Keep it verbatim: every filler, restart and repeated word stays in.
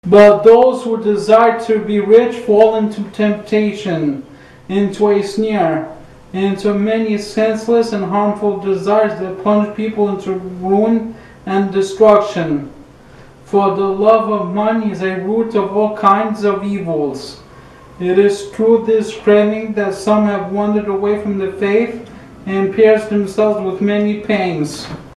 But those who desire to be rich fall into temptation, into a snare, into many senseless and harmful desires that plunge people into ruin and destruction. For the love of money is a root of all kinds of evils. It is through this craving that some have wandered away from the faith and pierced themselves with many pangs.